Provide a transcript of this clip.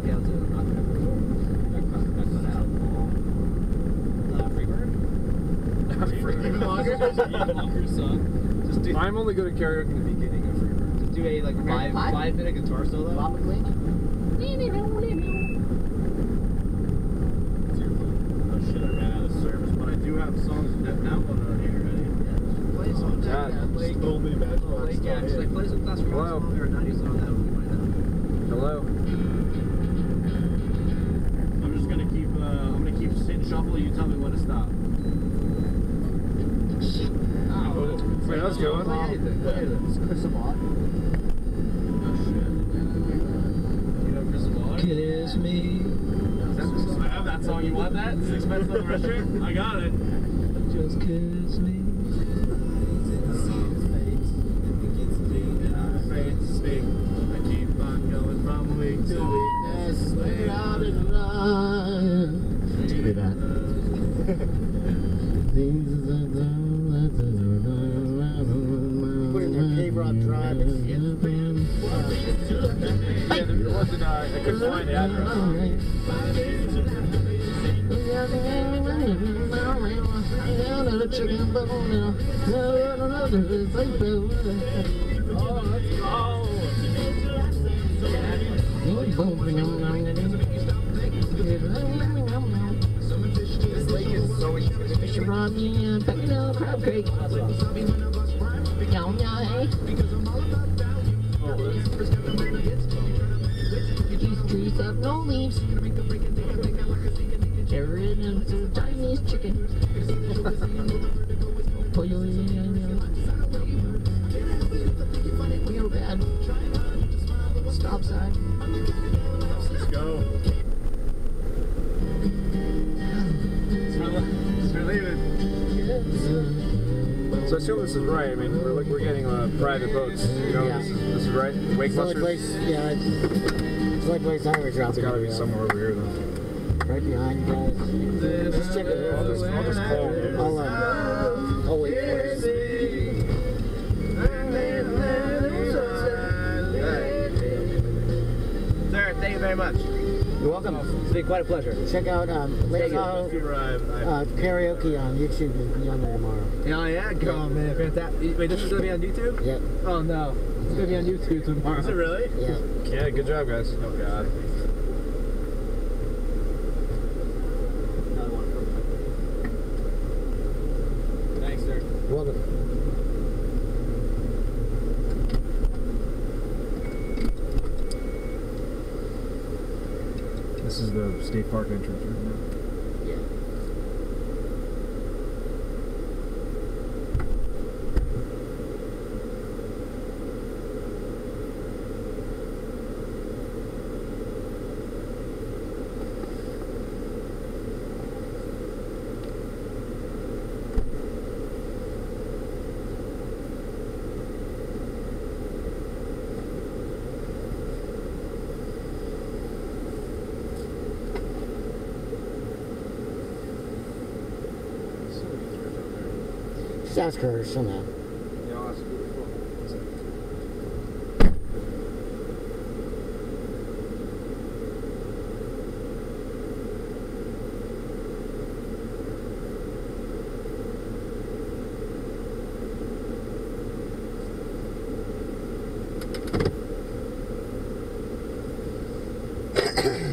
rock out to I'm only good at karaoke in the beginning of Freebird. Just do a like 5-minute guitar solo. Bob McLean. Oh shit, I ran out of service, but I do have songs downloaded on here already. Play some Lake. Totally bad. Lake actually. Play some classic rock song or a 90s song that would be right now. Hello. I'm just gonna keep. I'm gonna keep sitting shuffle. You tell me when to stop. Wait, that's good one. It's Chris Abbott. Oh shit. You know Chris Waller? Kiss me. I have that song. You want that? Sixpence on the restaurant? I got it. Just kiss me. Afraid to speak. I keep on going from week to week. Lay out and run. Let's do that. Put in their K-Rock Drive. Yeah, there wasn't, I couldn't find the address. This lake is so interesting. Crab cake. These trees have no leaves. They're in a Chinese chicken. Real bad. Stop sign. Let's go. We're leaving. So I assume this is right. I mean, we're getting private boats. You know, Yeah. this is right. Wake It's like Busters. place, yeah, it's like place highway It's dropping. gotta be somewhere over here, though. Right behind you guys. Just check it out. I'll just call. I'll wait for it. Sir, thank you very much. You're welcome. It's been quite a pleasure. Check out Lake Tahoe karaoke on YouTube. It'll be on there tomorrow. Oh yeah, go on, man. Fantastic. Wait, this is gonna be on YouTube? Yep. Oh no, it's gonna be on YouTube tomorrow. Is it really? Yeah. Yeah, good job, guys. Oh god. Thanks, sir. You're welcome. This is the state park entrance right now. Yeah. Just ask her somehow. Yeah, that's beautiful. Just